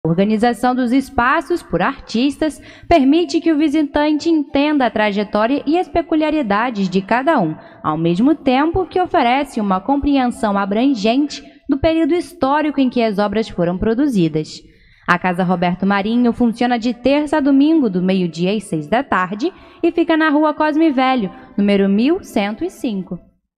A organização dos espaços por artistas permite que o visitante entenda a trajetória e as peculiaridades de cada um, ao mesmo tempo que oferece uma compreensão abrangente do período histórico em que as obras foram produzidas. A Casa Roberto Marinho funciona de terça a domingo, do meio-dia às 6 da tarde, e fica na Rua Cosme Velho, número 1105.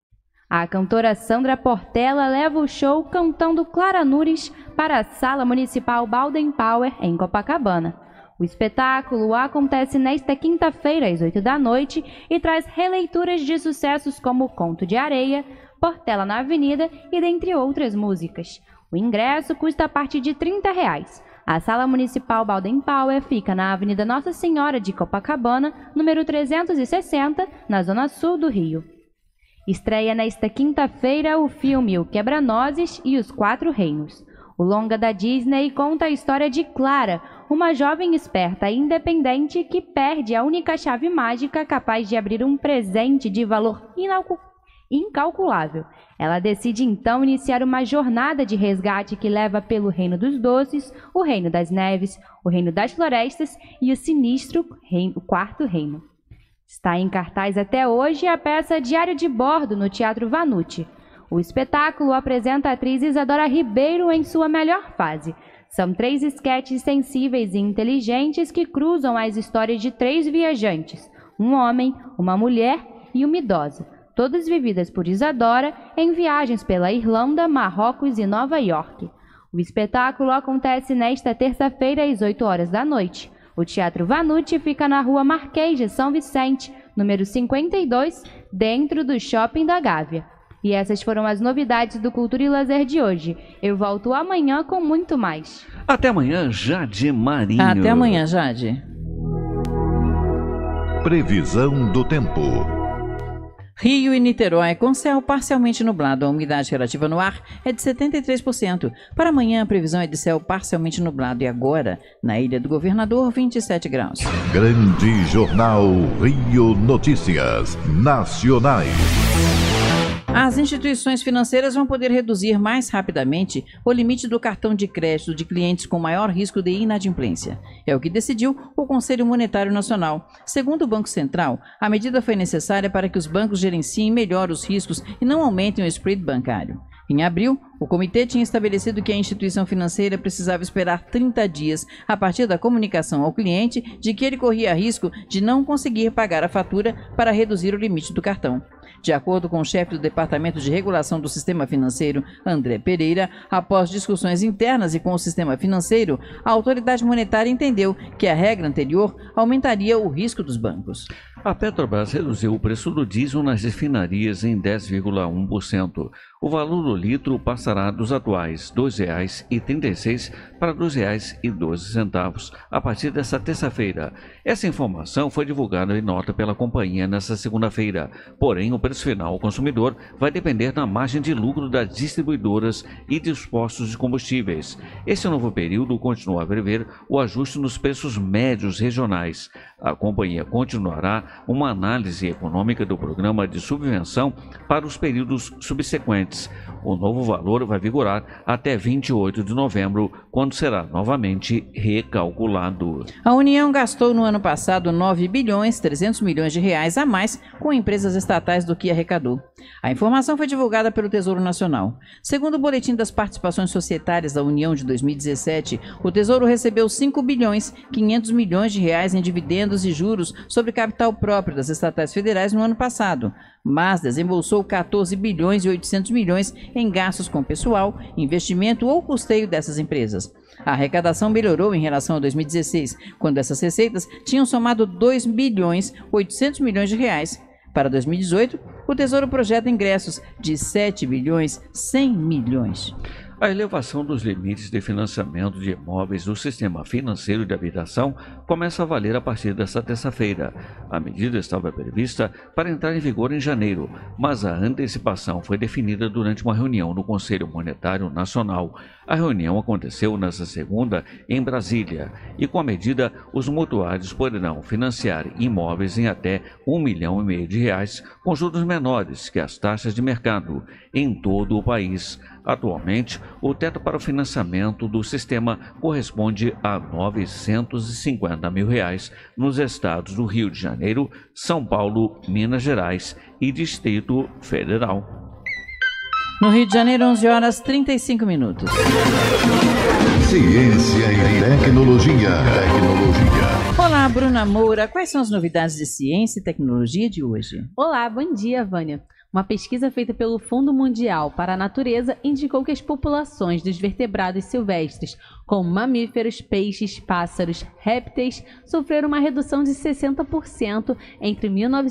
A cantora Sandra Portela leva o show Cantando Clara Nunes para a Sala Municipal Baden Powell, em Copacabana. O espetáculo acontece nesta quinta-feira, às 8 da noite, e traz releituras de sucessos como Conto de Areia, Portela na Avenida e dentre outras músicas. O ingresso custa a partir de R$ 30. A Sala Municipal Baden Powell fica na Avenida Nossa Senhora de Copacabana, número 360, na Zona Sul do Rio. Estreia nesta quinta-feira o filme O Quebra-Nozes e os Quatro Reinos. O longa da Disney conta a história de Clara, uma jovem esperta e independente que perde a única chave mágica capaz de abrir um presente de valor incalculável. Ela decide então iniciar uma jornada de resgate que leva pelo Reino dos Doces, o Reino das Neves, o Reino das Florestas e o sinistro o Quarto Reino. Está em cartaz até hoje a peça Diário de Bordo no Teatro Vanucci. O espetáculo apresenta a atriz Isadora Ribeiro em sua melhor fase. São 3 esquetes sensíveis e inteligentes que cruzam as histórias de 3 viajantes, um homem, uma mulher e uma idosa, todas vividas por Isadora em viagens pela Irlanda, Marrocos e Nova York. O espetáculo acontece nesta terça-feira às 8 horas da noite. O Teatro Vanucci fica na Rua Marquês de São Vicente, número 52, dentro do Shopping da Gávea. E essas foram as novidades do Cultura e Lazer de hoje. Eu volto amanhã com muito mais. Até amanhã, Jade Marinho. Até amanhã, Jade. Previsão do tempo. Rio e Niterói, com céu parcialmente nublado. A umidade relativa no ar é de 73%. Para amanhã, a previsão é de céu parcialmente nublado. E agora, na Ilha do Governador, 27 graus. Grande Jornal Rio Notícias Nacionais. As instituições financeiras vão poder reduzir mais rapidamente o limite do cartão de crédito de clientes com maior risco de inadimplência. É o que decidiu o Conselho Monetário Nacional. Segundo o Banco Central, a medida foi necessária para que os bancos gerenciem melhor os riscos e não aumentem o spread bancário. Em abril, o comitê tinha estabelecido que a instituição financeira precisava esperar 30 dias a partir da comunicação ao cliente de que ele corria risco de não conseguir pagar a fatura para reduzir o limite do cartão. De acordo com o chefe do Departamento de Regulação do Sistema Financeiro, André Pereira, após discussões internas e com o sistema financeiro, a autoridade monetária entendeu que a regra anterior aumentaria o risco dos bancos. A Petrobras reduziu o preço do diesel nas refinarias em 10,1%. O valor do litro passará dos atuais R$ 2,36 para R$ 2,12 a partir desta terça-feira. Essa informação foi divulgada em nota pela companhia nesta segunda-feira. Porém, o preço final ao consumidor vai depender da margem de lucro das distribuidoras e dos postos de combustíveis. Esse novo período continua a prever o ajuste nos preços médios regionais. A companhia continuará uma análise econômica do programa de subvenção para os períodos subsequentes. O novo valor vai vigorar até 28 de novembro, quando será novamente recalculado. A União gastou no ano passado 9 bilhões 300 milhões de reais a mais com empresas estatais do que arrecadou. A informação foi divulgada pelo Tesouro Nacional. Segundo o Boletim das Participações Societárias da União de 2017, o Tesouro recebeu 5 bilhões 500 milhões de reais em dividendos e juros sobre capital próprio das estatais federais no ano passado, mas desembolsou 14 bilhões e 800 milhões em gastos com pessoal, investimento ou custeio dessas empresas. A arrecadação melhorou em relação a 2016, quando essas receitas tinham somado 2 bilhões 800 milhões de reais. Para 2018, o Tesouro projeta ingressos de 7 bilhões 100 milhões. A elevação dos limites de financiamento de imóveis do sistema financeiro de habitação começa a valer a partir desta terça-feira. A medida estava prevista para entrar em vigor em janeiro, mas a antecipação foi definida durante uma reunião no Conselho Monetário Nacional. A reunião aconteceu nesta segunda em Brasília e, com a medida, os mutuários poderão financiar imóveis em até R$1,5 milhão com juros menores que as taxas de mercado em todo o país. Atualmente, o teto para o financiamento do sistema corresponde a R$ 950 mil nos estados do Rio de Janeiro, São Paulo, Minas Gerais e Distrito Federal. No Rio de Janeiro, 11 horas 35 minutos. Ciência e tecnologia. Olá, Bruna Moura. Quais são as novidades de ciência e tecnologia de hoje? Olá, bom dia, Vânia. Uma pesquisa feita pelo Fundo Mundial para a Natureza indicou que as populações dos vertebrados silvestres, como mamíferos, peixes, pássaros, répteis, sofreram uma redução de 60% entre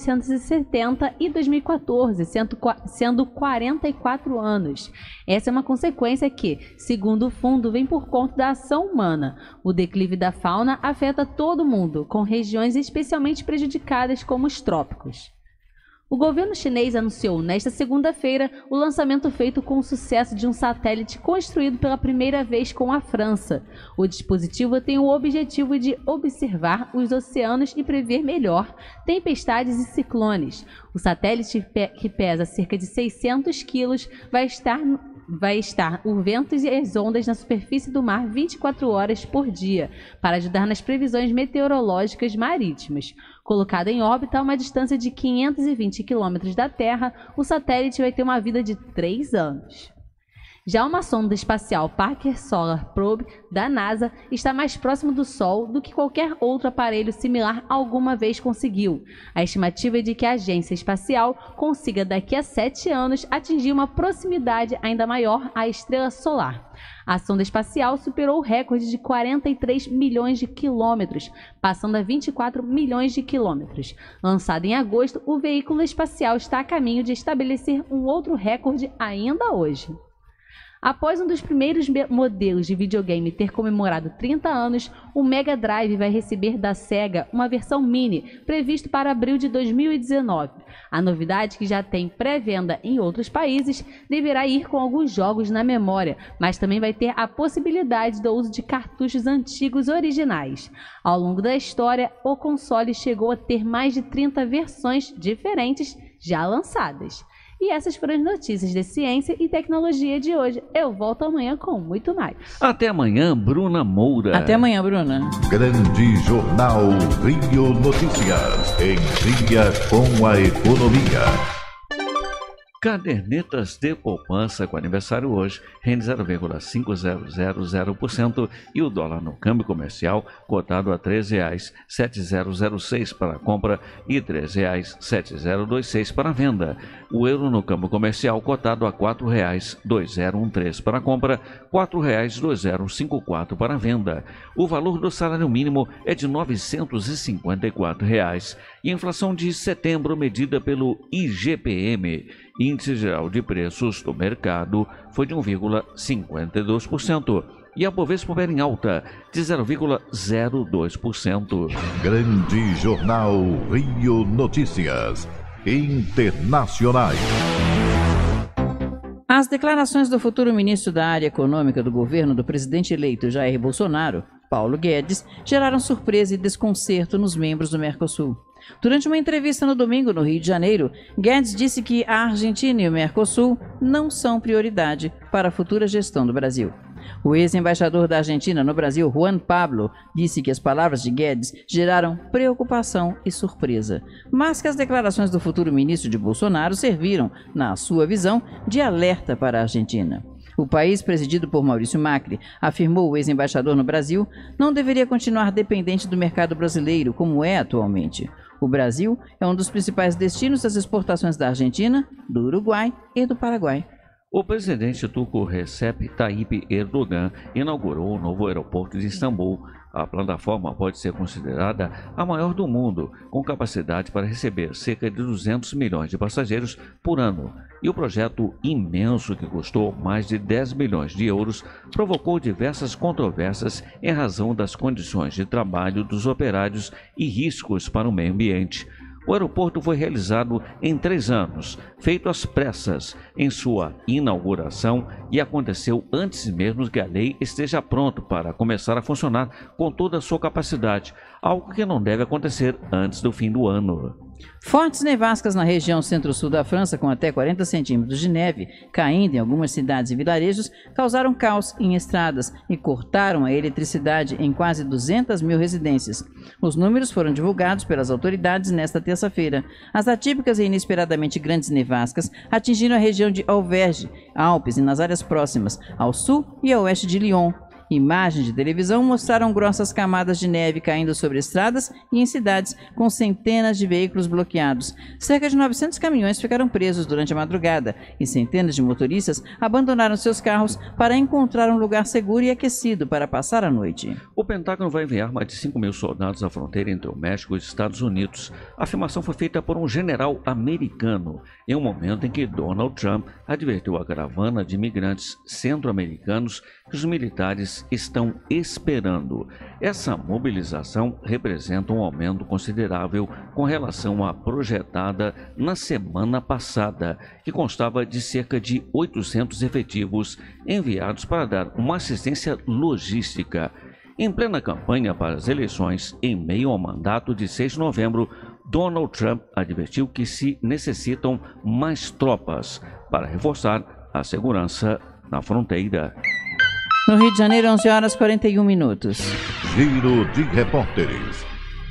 1970 e 2014, sendo 44 anos. Essa é uma consequência que, segundo o fundo, vem por conta da ação humana. O declive da fauna afeta todo mundo, com regiões especialmente prejudicadas como os trópicos. O governo chinês anunciou nesta segunda-feira o lançamento feito com o sucesso de um satélite construído pela primeira vez com a França. O dispositivo tem o objetivo de observar os oceanos e prever melhor tempestades e ciclones. O satélite, que pesa cerca de 600 quilos, vai estar os ventos e as ondas na superfície do mar 24 horas por dia, para ajudar nas previsões meteorológicas marítimas. Colocado em órbita a uma distância de 520 quilômetros da Terra, o satélite vai ter uma vida de 3 anos. Já uma sonda espacial Parker Solar Probe da NASA está mais próximo do Sol do que qualquer outro aparelho similar alguma vez conseguiu. A estimativa é de que a agência espacial consiga daqui a 7 anos atingir uma proximidade ainda maior à estrela solar. A sonda espacial superou o recorde de 43 milhões de quilômetros, passando a 24 milhões de quilômetros. Lançado em agosto, o veículo espacial está a caminho de estabelecer um outro recorde ainda hoje. Após um dos primeiros modelos de videogame ter comemorado 30 anos, o Mega Drive vai receber da Sega uma versão mini, previsto para abril de 2019. A novidade, que já tem pré-venda em outros países, deverá ir com alguns jogos na memória, mas também vai ter a possibilidade do uso de cartuchos antigos originais. Ao longo da história, o console chegou a ter mais de 30 versões diferentes já lançadas. E essas foram as notícias de ciência e tecnologia de hoje. Eu volto amanhã com muito mais. Até amanhã, Bruna Moura. Até amanhã, Bruna. Grande Jornal Rio Notícias. Em dia com a economia. Cadernetas de poupança com aniversário hoje rende 0,5000% e o dólar no câmbio comercial cotado a R$ 3,7006 para compra e R$ 3,7026 para venda. O euro no câmbio comercial cotado a R$ 4,2013 para compra, R$ 4,2054 para venda. O valor do salário mínimo é de R$ 954 e a inflação de setembro medida pelo IGPM, Índice Geral de Preços do Mercado, foi de 1,52%. E a Bovespa opera em alta de 0,02%. Grande Jornal Rio Notícias. Internacionais. As declarações do futuro ministro da área econômica do governo do presidente eleito Jair Bolsonaro, Paulo Guedes, geraram surpresa e desconcerto nos membros do Mercosul. Durante uma entrevista no domingo no Rio de Janeiro, Guedes disse que a Argentina e o Mercosul não são prioridade para a futura gestão do Brasil. O ex-embaixador da Argentina no Brasil, Juan Pablo, disse que as palavras de Guedes geraram preocupação e surpresa, mas que as declarações do futuro ministro de Bolsonaro serviram, na sua visão, de alerta para a Argentina. O país, presidido por Maurício Macri, afirmou o ex-embaixador no Brasil, não deveria continuar dependente do mercado brasileiro, como é atualmente. O Brasil é um dos principais destinos das exportações da Argentina, do Uruguai e do Paraguai. O presidente turco Recep Tayyip Erdogan inaugurou o novo aeroporto de Istambul. A plataforma pode ser considerada a maior do mundo, com capacidade para receber cerca de 200 milhões de passageiros por ano. E o projeto imenso, que custou mais de 10 milhões de euros, provocou diversas controvérsias em razão das condições de trabalho dos operários e riscos para o meio ambiente. O aeroporto foi realizado em 3 anos, feito às pressas em sua inauguração, e aconteceu antes mesmo que a lei esteja pronta para começar a funcionar com toda a sua capacidade, algo que não deve acontecer antes do fim do ano. Fortes nevascas na região centro-sul da França, com até 40 centímetros de neve caindo em algumas cidades e vilarejos, causaram caos em estradas e cortaram a eletricidade em quase 200 mil residências. Os números foram divulgados pelas autoridades nesta terça-feira. As atípicas e inesperadamente grandes nevascas atingiram a região de Auvergne, Alpes e nas áreas próximas, ao sul e a oeste de Lyon. Imagens de televisão mostraram grossas camadas de neve caindo sobre estradas e em cidades com centenas de veículos bloqueados. Cerca de 900 caminhões ficaram presos durante a madrugada e centenas de motoristas abandonaram seus carros para encontrar um lugar seguro e aquecido para passar a noite. O Pentágono vai enviar mais de 5 mil soldados à fronteira entre o México e os Estados Unidos. A afirmação foi feita por um general americano, em um momento em que Donald Trump advertiu a caravana de imigrantes centro-americanos que os militares estão esperando. Essa mobilização representa um aumento considerável com relação à projetada na semana passada, que constava de cerca de 800 efetivos enviados para dar uma assistência logística. Em plena campanha para as eleições, em meio ao mandato de 6 de novembro, Donald Trump advertiu que se necessitam mais tropas para reforçar a segurança na fronteira. No Rio de Janeiro, 11 horas 41 minutos. Giro de repórteres.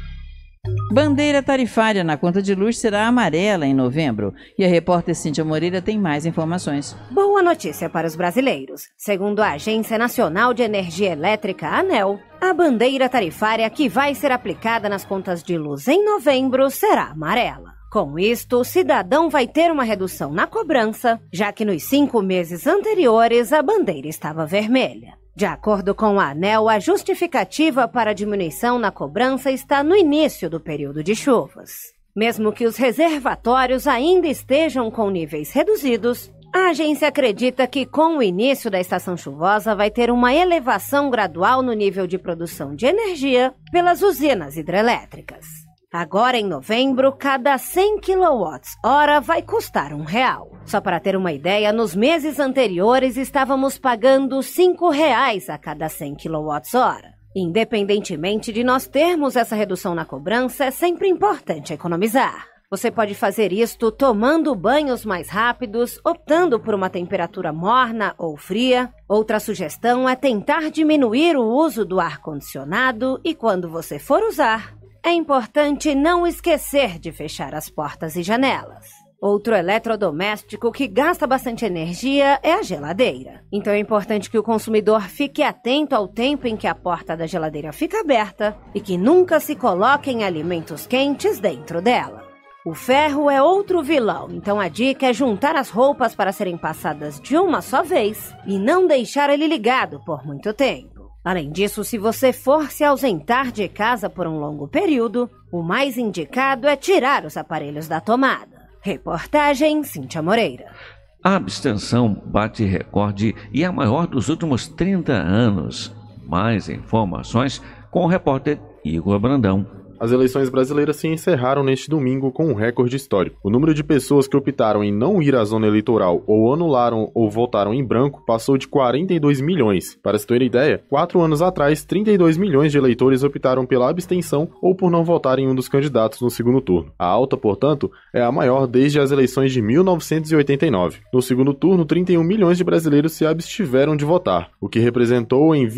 Bandeira tarifária na conta de luz será amarela em novembro. E a repórter Cíntia Moreira tem mais informações. Boa notícia para os brasileiros. Segundo a Agência Nacional de Energia Elétrica, ANEEL, a bandeira tarifária que vai ser aplicada nas contas de luz em novembro será amarela. Com isto, o cidadão vai ter uma redução na cobrança, já que nos 5 meses anteriores a bandeira estava vermelha. De acordo com a ANEEL, a justificativa para a diminuição na cobrança está no início do período de chuvas. Mesmo que os reservatórios ainda estejam com níveis reduzidos, a agência acredita que com o início da estação chuvosa vai ter uma elevação gradual no nível de produção de energia pelas usinas hidrelétricas. Agora, em novembro, cada 100 kWh vai custar R$1. Só para ter uma ideia, nos meses anteriores estávamos pagando R$5 a cada 100 kWh. Independentemente de nós termos essa redução na cobrança, é sempre importante economizar. Você pode fazer isto tomando banhos mais rápidos, optando por uma temperatura morna ou fria. Outra sugestão é tentar diminuir o uso do ar-condicionado e, quando você for usar, é importante não esquecer de fechar as portas e janelas. Outro eletrodoméstico que gasta bastante energia é a geladeira. Então é importante que o consumidor fique atento ao tempo em que a porta da geladeira fica aberta e que nunca se coloquem alimentos quentes dentro dela. O ferro é outro vilão, então a dica é juntar as roupas para serem passadas de uma só vez e não deixar ele ligado por muito tempo. Além disso, se você for se ausentar de casa por um longo período, o mais indicado é tirar os aparelhos da tomada. Reportagem Cíntia Moreira. A abstenção bate recorde e é a maior dos últimos 30 anos. Mais informações com o repórter Igor Brandão. As eleições brasileiras se encerraram neste domingo com um recorde histórico. O número de pessoas que optaram em não ir à zona eleitoral ou anularam ou votaram em branco passou de 42 milhões. Para se ter ideia, 4 anos atrás, 32 milhões de eleitores optaram pela abstenção ou por não votar em um dos candidatos no segundo turno. A alta, portanto, é a maior desde as eleições de 1989. No segundo turno, 31 milhões de brasileiros se abstiveram de votar, o que representou em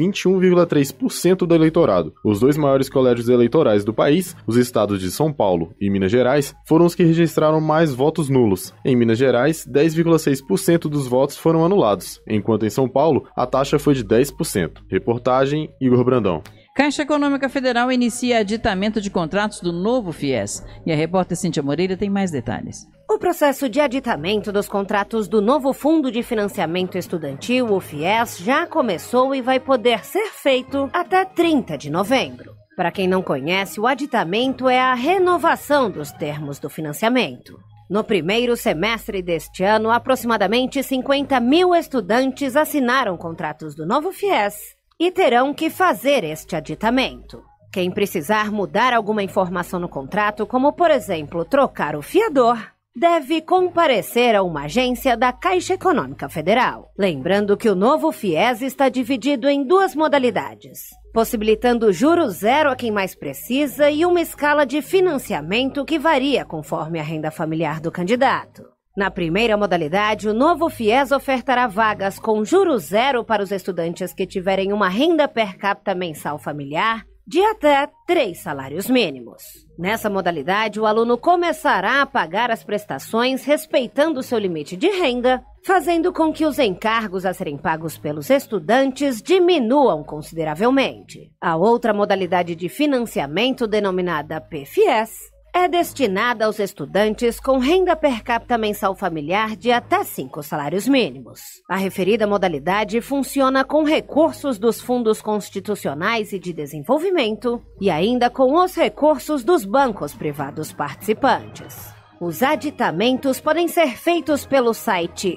21,3% do eleitorado. Os dois maiores colégios eleitorais do país, os estados de São Paulo e Minas Gerais, foram os que registraram mais votos nulos. Em Minas Gerais, 10,6% dos votos foram anulados, enquanto em São Paulo, a taxa foi de 10%. Reportagem Igor Brandão. Caixa Econômica Federal inicia aditamento de contratos do novo FIES. E a repórter Cíntia Moreira tem mais detalhes. O processo de aditamento dos contratos do novo Fundo de Financiamento Estudantil, o FIES, já começou e vai poder ser feito até 30 de novembro. Para quem não conhece, o aditamento é a renovação dos termos do financiamento. No primeiro semestre deste ano, aproximadamente 50 mil estudantes assinaram contratos do novo FIES e terão que fazer este aditamento. Quem precisar mudar alguma informação no contrato, como por exemplo trocar o fiador, deve comparecer a uma agência da Caixa Econômica Federal. Lembrando que o novo FIES está dividido em 2 modalidades, possibilitando juros zero a quem mais precisa e uma escala de financiamento que varia conforme a renda familiar do candidato. Na primeira modalidade, o novo FIES ofertará vagas com juros zero para os estudantes que tiverem uma renda per capita mensal familiar de até 3 salários mínimos. Nessa modalidade, o aluno começará a pagar as prestações respeitando seu limite de renda, fazendo com que os encargos a serem pagos pelos estudantes diminuam consideravelmente. A outra modalidade de financiamento, denominada PFIES, é destinada aos estudantes com renda per capita mensal familiar de até 5 salários mínimos. A referida modalidade funciona com recursos dos fundos constitucionais e de desenvolvimento e ainda com os recursos dos bancos privados participantes. Os aditamentos podem ser feitos pelo site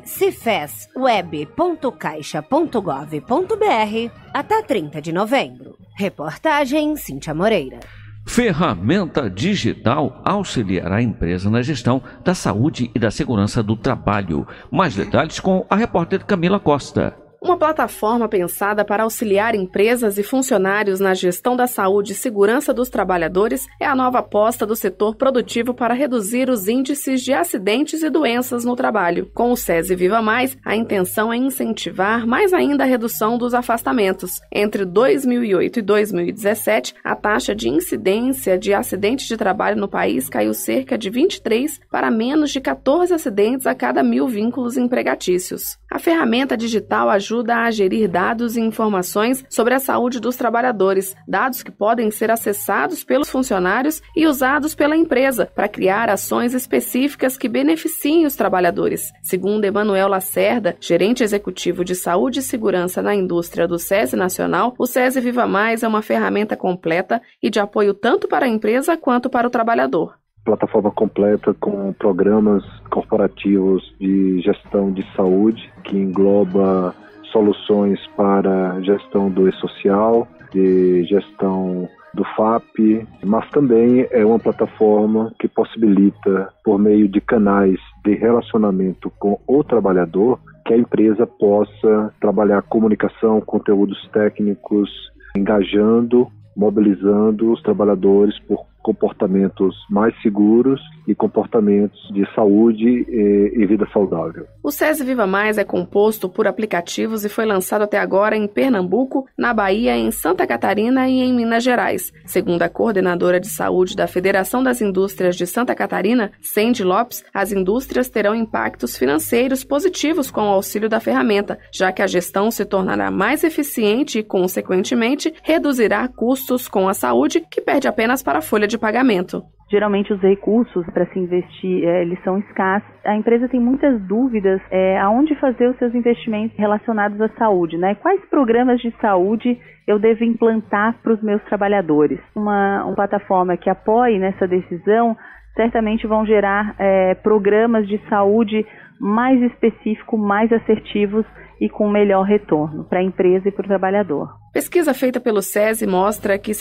cifesweb.caixa.gov.br até 30 de novembro. Reportagem Cíntia Moreira. Ferramenta digital auxiliará a empresa na gestão da saúde e da segurança do trabalho. Mais detalhes com a repórter Camila Costa. Uma plataforma pensada para auxiliar empresas e funcionários na gestão da saúde e segurança dos trabalhadores é a nova aposta do setor produtivo para reduzir os índices de acidentes e doenças no trabalho. Com o SESI Viva Mais, a intenção é incentivar mais ainda a redução dos afastamentos. Entre 2008 e 2017, a taxa de incidência de acidentes de trabalho no país caiu cerca de 23 para menos de 14 acidentes a cada 1.000 vínculos empregatícios. A ferramenta digital ajuda a gerir dados e informações sobre a saúde dos trabalhadores, dados que podem ser acessados pelos funcionários e usados pela empresa para criar ações específicas que beneficiem os trabalhadores. Segundo Emanuel Lacerda, gerente executivo de saúde e segurança na indústria do SESI Nacional, o SESI Viva Mais é uma ferramenta completa e de apoio tanto para a empresa quanto para o trabalhador. Plataforma completa com programas corporativos de gestão de saúde, que engloba soluções para gestão do e-social, de gestão do FAP, mas também é uma plataforma que possibilita, por meio de canais de relacionamento com o trabalhador, que a empresa possa trabalhar comunicação, conteúdos técnicos, engajando, mobilizando os trabalhadores por comportamentos mais seguros e comportamentos de saúde e vida saudável. O SESI Viva Mais é composto por aplicativos e foi lançado até agora em Pernambuco, na Bahia, em Santa Catarina e em Minas Gerais. Segundo a coordenadora de saúde da Federação das Indústrias de Santa Catarina, Sandy Lopes, as indústrias terão impactos financeiros positivos com o auxílio da ferramenta, já que a gestão se tornará mais eficiente e, consequentemente, reduzirá custos com a saúde, que perde apenas para a folha de pagamento. Geralmente os recursos para se investir, eles são escassos. A empresa tem muitas dúvidas aonde fazer os seus investimentos relacionados à saúde, né? Quais programas de saúde eu devo implantar para os meus trabalhadores? Uma plataforma que apoie nessa decisão certamente vão gerar programas de saúde mais específicos, mais assertivos e com melhor retorno para a empresa e para o trabalhador. Pesquisa feita pelo SESI mostra que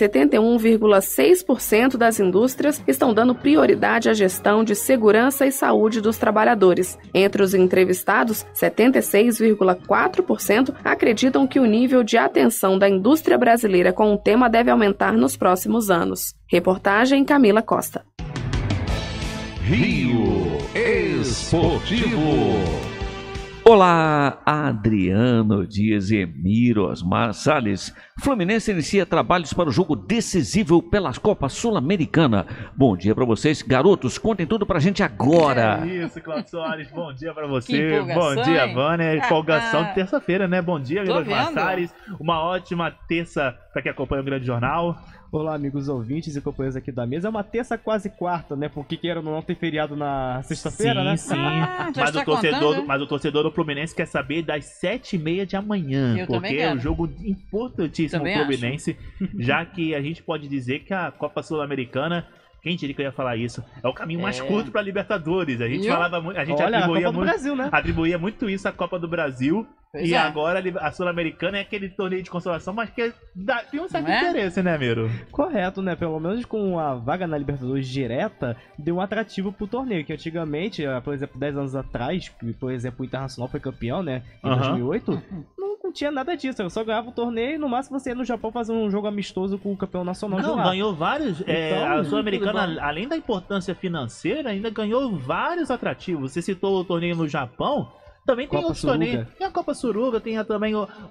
71,6% das indústrias estão dando prioridade à gestão de segurança e saúde dos trabalhadores. Entre os entrevistados, 76,4% acreditam que o nível de atenção da indústria brasileira com o tema deve aumentar nos próximos anos. Reportagem Camila Costa. Rio Esportivo. Olá, Adriano Dias e Emiro Osmar Salles. Fluminense inicia trabalhos para o jogo decisivo pela Copa Sul-Americana. Bom dia para vocês, garotos. Contem tudo pra gente agora. É isso, Cláudio Soares. Bom dia para você. Bom dia, Vânia. Empolgação de terça-feira, né? Bom dia, Emiro Osmar Salles. Uma ótima terça para quem acompanha o Grande Jornal. Olá, amigos ouvintes e companheiros aqui da mesa. É uma terça quase quarta, né? Porque queira ou não ter feriado na sexta-feira, né? Sim. Mas o torcedor do Fluminense quer saber das 7h30 de amanhã. Porque é um jogo importantíssimo pro Fluminense, já que a gente pode dizer que a Copa Sul-Americana, quem diria que eu ia falar isso, é o caminho mais curto para Libertadores. A gente falava muito, a gente atribuía muito isso à Copa do Brasil. Agora a Sul-Americana é aquele torneio de consolação, mas que tem um certo interesse, né, Miro? Correto, né? Pelo menos com a vaga na Libertadores direta, deu um atrativo pro torneio, que antigamente, por exemplo, 10 anos atrás, por exemplo, o Internacional foi campeão, né, em 2008, não tinha nada disso, eu só ganhava o torneio e no máximo você ia no Japão fazer um jogo amistoso com o campeão nacional de lá. Ganhou vários, a Sul-Americana, além da importância financeira, ainda ganhou vários atrativos. Você citou o torneio no Japão, também tem outros torneios. Tem a Copa Suruga, tem também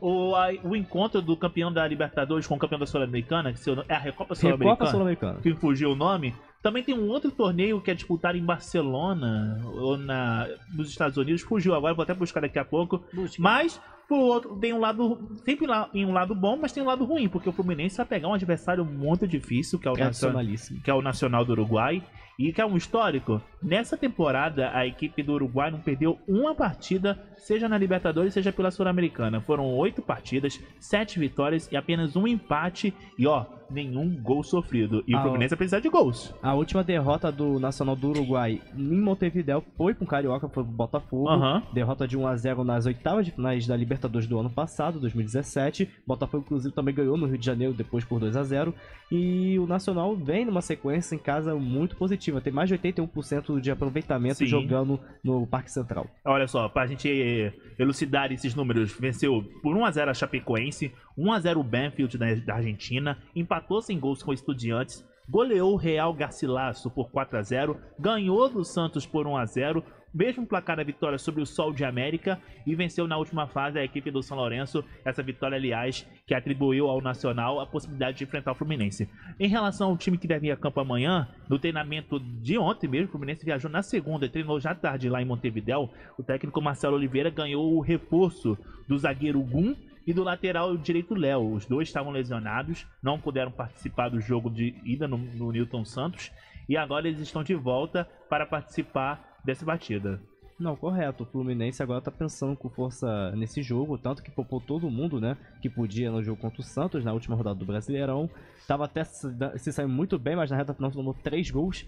o encontro do campeão da Libertadores com o campeão da Sul-Americana, que é a Recopa Sul-Americana, que fugiu o nome. Também tem um outro torneio que é disputado em Barcelona, ou nos Estados Unidos. Fugiu agora, vou até buscar daqui a pouco. Mas, por outro, tem um lado, sempre em um lado bom, mas tem um lado ruim, porque o Fluminense vai pegar um adversário muito difícil, que é o Nacional do Uruguai, e que é um histórico. Nessa temporada, a equipe do Uruguai não perdeu uma partida, seja na Libertadores, seja pela Sul-Americana. Foram 8 partidas, 7 vitórias e apenas um empate. E nenhum gol sofrido. E o Fluminense precisa de gols. A última derrota do Nacional do Uruguai em Montevidéu foi com o Carioca, foi pro Botafogo. Derrota de 1-0 nas oitavas de finais da Libertadores do ano passado, 2017. Botafogo, inclusive, também ganhou no Rio de Janeiro, depois por 2-0. E o Nacional vem numa sequência em casa muito positiva. Tem mais de 81% de aproveitamento jogando no Parque Central. Olha só, pra gente elucidar esses números, venceu por 1-0 a Chapecoense, 1-0 o Banfield da Argentina, empatou sem gols com o Estudiantes, goleou o Real Garcilaso por 4-0, ganhou do Santos por 1-0, mesmo placar da vitória sobre o Sol de América, e venceu na última fase a equipe do São Lourenço. Essa vitória, aliás, que atribuiu ao Nacional a possibilidade de enfrentar o Fluminense. Em relação ao time que deve ir a campo amanhã, no treinamento de ontem mesmo, o Fluminense viajou na segunda e treinou já tarde lá em Montevidéu. O técnico Marcelo Oliveira ganhou o reforço do zagueiro Gum e do lateral direito Léo. Os dois estavam lesionados, não puderam participar do jogo de ida no Newton Santos, e agora eles estão de volta para participar dessa batida. Não, correto. O Fluminense agora tá pensando com força nesse jogo, tanto que poupou todo mundo, né, que podia no jogo contra o Santos, na última rodada do Brasileirão. Tava até se saindo muito bem, mas na reta final tomou 3 gols.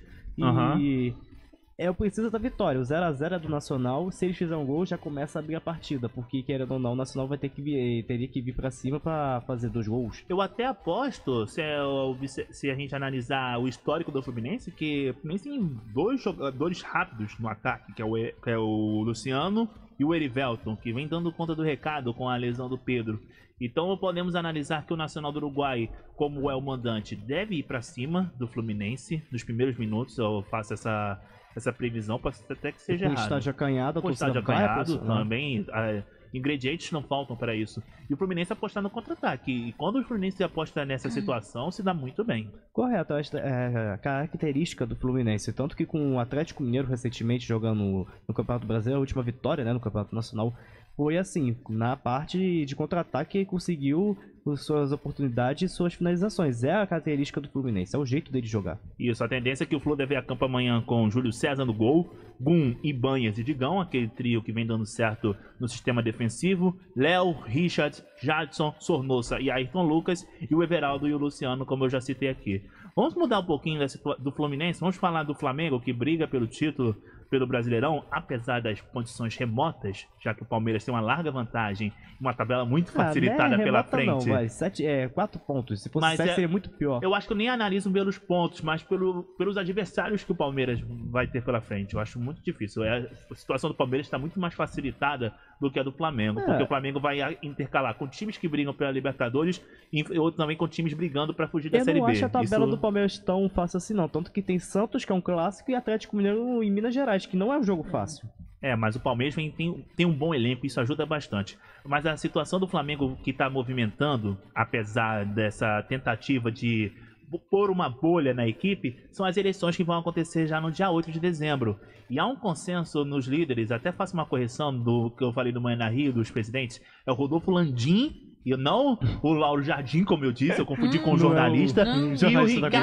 E eu preciso da vitória. O 0-0 é do Nacional. Se eles fizerem um gol, já começa a abrir a partida, porque, querendo ou não, o Nacional vai teria que vir pra cima pra fazer 2 gols. Eu até aposto, se a gente analisar o histórico do Fluminense, que o Fluminense tem 2 jogadores rápidos no ataque, que é o Luciano e o Erivelton, que vem dando conta do recado com a lesão do Pedro. Então podemos analisar que o Nacional do Uruguai, como é o mandante, deve ir pra cima do Fluminense nos primeiros minutos. Eu faço essa previsão, pode até que seja errado. Com estádio acanhado, também, ingredientes não faltam para isso. E o Fluminense apostar no contra-ataque. E quando o Fluminense aposta nessa situação, se dá muito bem. Correto, é a característica do Fluminense. Tanto que com o Atlético Mineiro recentemente jogando no Campeonato Brasileiro, a última vitória, né, no Campeonato Nacional, foi assim, na parte de contra-ataque conseguiu suas oportunidades e suas finalizações. É a característica do Fluminense, é o jeito dele jogar. Isso, a tendência é que o Flu deve ir a campo amanhã com Júlio César no gol, Gum, Ibanhas e Digão, aquele trio que vem dando certo no sistema defensivo, Léo, Richard, Jadson, Sornosa e Ayrton Lucas, e o Everaldo e o Luciano, como eu já citei aqui. Vamos mudar um pouquinho do Fluminense, vamos falar do Flamengo, que briga pelo título pelo Brasileirão, apesar das condições remotas, já que o Palmeiras tem uma larga vantagem, uma tabela muito facilitada pela frente. Não, 4 pontos. Se fosse 7 seria muito pior. Eu acho que eu nem analiso pelos pontos, mas pelos adversários que o Palmeiras vai ter pela frente. Eu acho muito difícil. A situação do Palmeiras está muito mais facilitada do que a do Flamengo, porque o Flamengo vai intercalar com times que brigam pela Libertadores e também com times brigando para fugir da Série B. Eu não acho a tabela do Palmeiras tão fácil assim, não. Tanto que tem Santos, que é um clássico, e Atlético Mineiro em Minas Gerais, que não é um jogo fácil. Mas o Palmeiras tem um bom elenco, isso ajuda bastante. Mas a situação do Flamengo que está movimentando, apesar dessa tentativa de pôr uma bolha na equipe, são as eleições que vão acontecer já no dia 8 de dezembro. E há um consenso nos líderes, até faço uma correção do que eu falei do Manhã na Rio, dos presidentes, é o Rodolfo Landim, e não o Lauro Jardim, como eu disse, eu confundi com o jornalista, e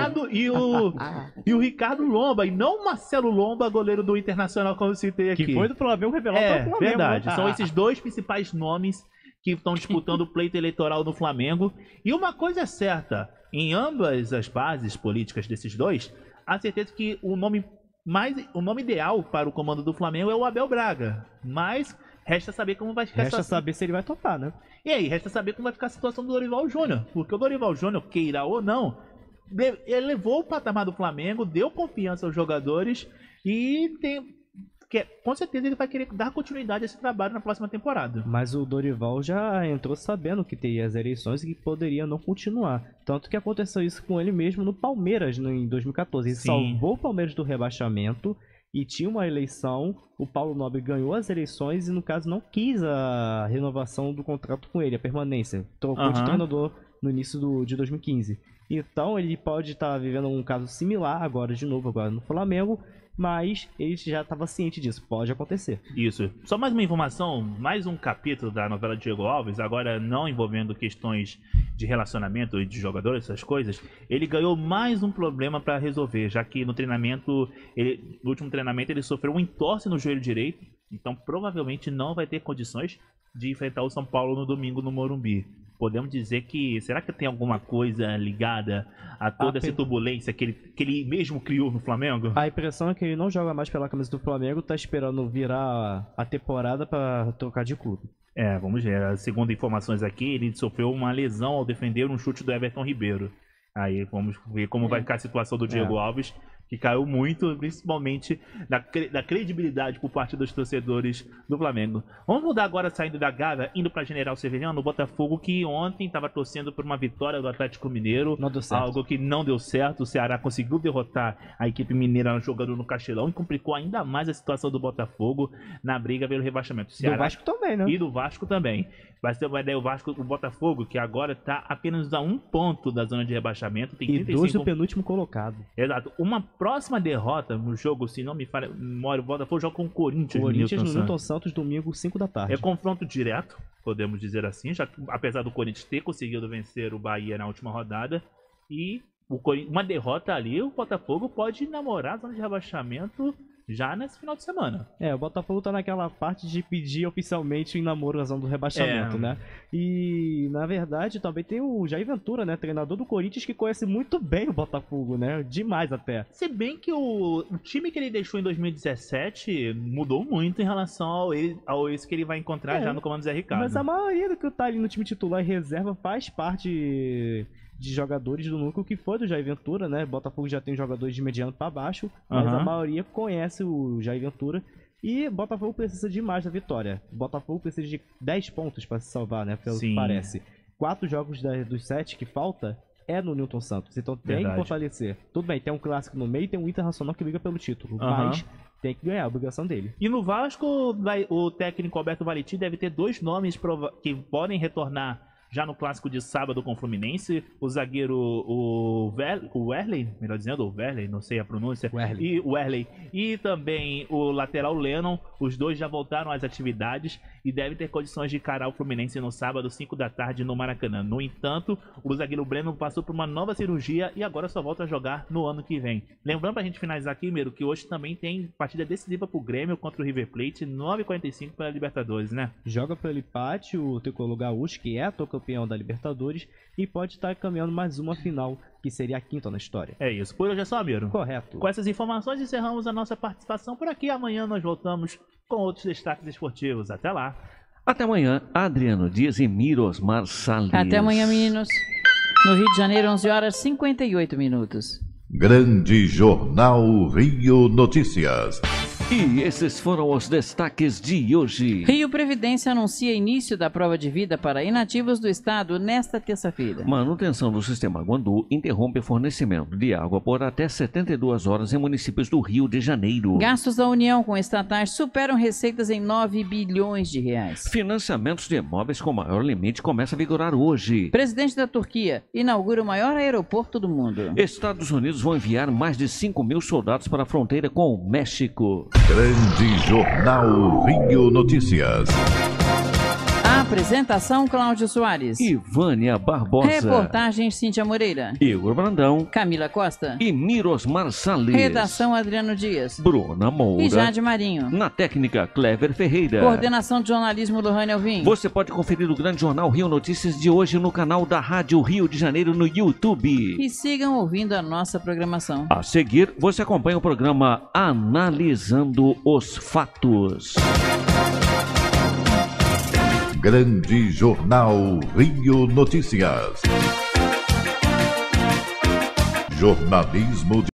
o Ricardo Lomba, e não o Marcelo Lomba, goleiro do Internacional, como eu citei aqui. Que foi do Flamengo revelado pelo Flamengo. Verdade, são esses 2 principais nomes que estão disputando o pleito eleitoral do Flamengo. E uma coisa é certa, em ambas as bases políticas desses 2, há certeza que o nome ideal para o comando do Flamengo é o Abel Braga. Mas Resta saber como vai ficar saber se ele vai topar, né? E aí, resta saber como vai ficar a situação do Dorival Júnior. Porque o Dorival Júnior, queira ou não, ele levou o patamar do Flamengo, deu confiança aos jogadores e com certeza ele vai querer dar continuidade a esse trabalho na próxima temporada. Mas o Dorival já entrou sabendo que teria as eleições e que poderia não continuar. Tanto que aconteceu isso com ele mesmo no Palmeiras em 2014. Ele salvou o Palmeiras do rebaixamento e tinha uma eleição. O Paulo Nobre ganhou as eleições e, no caso, não quis a renovação do contrato com ele, a permanência. Trocou de treinador no início de 2015. Então ele pode estar vivendo um caso similar agora no Flamengo, mas ele já estava ciente disso, pode acontecer. Isso. Só mais uma informação, mais um capítulo da novela Diego Alves, agora não envolvendo questões de relacionamento e de jogadores, essas coisas. Ele ganhou mais um problema para resolver, já que no último treinamento ele sofreu um entorse no joelho direito, então provavelmente não vai ter condições de enfrentar o São Paulo no domingo no Morumbi. Podemos dizer que... Será que tem alguma coisa ligada a toda essa turbulência que ele mesmo criou no Flamengo? A impressão é que ele não joga mais pela camisa do Flamengo, tá esperando virar a temporada para trocar de clube. Vamos ver. Segundo informações aqui, ele sofreu uma lesão ao defender um chute do Everton Ribeiro. Aí vamos ver como vai ficar a situação do Diego Alves, que caiu muito, principalmente da credibilidade por parte dos torcedores do Flamengo. Vamos mudar agora, saindo da Gávea, indo para General Severiano, o Botafogo, que ontem estava torcendo por uma vitória do Atlético Mineiro, algo que não deu certo. O Ceará conseguiu derrotar a equipe mineira jogando no Castelão e complicou ainda mais a situação do Botafogo na briga pelo rebaixamento. Do Vasco também, né? E do Vasco também. Vai ter uma ideia, o Botafogo, que agora está apenas a 1 ponto da zona de rebaixamento, tem 35... 2 do penúltimo colocado. Exato. Uma próxima derrota no jogo, se não me falha, o Botafogo joga com o Corinthians. No Newton Santos, domingo, 5 da tarde. É confronto direto, podemos dizer assim, já que, apesar do Corinthians ter conseguido vencer o Bahia na última rodada, e uma derrota ali, o Botafogo pode namorar a zona de rebaixamento já nesse final de semana. O Botafogo tá naquela parte de pedir oficialmente o namoro na zona do rebaixamento, né? E, na verdade, também tem o Jair Ventura, né? Treinador do Corinthians, que conhece muito bem o Botafogo, né? Demais até. Se bem que o time que ele deixou em 2017 mudou muito em relação ao esse que ele vai encontrar já no comando Zé Ricardo. Mas a maioria do que tá ali no time titular e reserva faz parte de jogadores do núcleo que foi do Jair Ventura, né? Botafogo já tem jogadores de mediano para baixo, mas a maioria conhece o Jair Ventura. E Botafogo precisa de mais da vitória. Botafogo precisa de 10 pontos para se salvar, né? Pelo que parece. 4 jogos dos 7 que falta é no Newton Santos, então tem que fortalecer. Tudo bem, tem um clássico no meio e tem um Internacional que briga pelo título, mas tem que ganhar, a obrigação dele. E no Vasco, o técnico Alberto Valentim deve ter 2 nomes que podem retornar já no clássico de sábado com o Fluminense. O zagueiro, o Werley, melhor dizendo, o Werley, não sei a pronúncia, e também o lateral Lennon. Os dois já voltaram às atividades e devem ter condições de encarar o Fluminense no sábado, 5 da tarde, no Maracanã. No entanto, o zagueiro Breno passou por uma nova cirurgia e agora só volta a jogar no ano que vem. Lembrando, pra gente finalizar aqui, Miro, que hoje também tem partida decisiva pro Grêmio contra o River Plate, 9h45 pela Libertadores, né? Joga pelo empate o tricolor gaúcho, que é campeão da Libertadores, e pode estar caminhando mais uma final, que seria a 5ª na história. É isso. Por hoje é só, Miro. Correto. Com essas informações, encerramos a nossa participação por aqui. Amanhã nós voltamos com outros destaques esportivos. Até lá. Até amanhã, Adriano Dias e Mirosmar Salles. Até amanhã, meninos. No Rio de Janeiro, 11h58. Grande Jornal Rio Notícias. E esses foram os destaques de hoje. Rio Previdência anuncia início da prova de vida para inativos do estado nesta terça-feira. Manutenção do sistema Guandu interrompe fornecimento de água por até 72 horas em municípios do Rio de Janeiro. Gastos da União com estatais superam receitas em 9 bilhões de reais. Financiamentos de imóveis com maior limite começa a vigorar hoje. Presidente da Turquia inaugura o maior aeroporto do mundo. Estados Unidos vão enviar mais de 5.000 soldados para a fronteira com o México. Grande Jornal Rio Notícias. Apresentação: Cláudio Soares e Vânia Barbosa. Reportagem: Cíntia Moreira, Igor Brandão, Camila Costa e Mirosmar Salles. Redação: Adriano Dias, Bruna Moura e Jade Marinho. Na técnica, Clever Ferreira. Coordenação de jornalismo, Lohane Alvim. Você pode conferir o Grande Jornal Rio Notícias de hoje no canal da Rádio Rio de Janeiro no YouTube. E sigam ouvindo a nossa programação. A seguir, você acompanha o programa Analisando os Fatos. grande Jornal Rio Notícias. Jornalismo de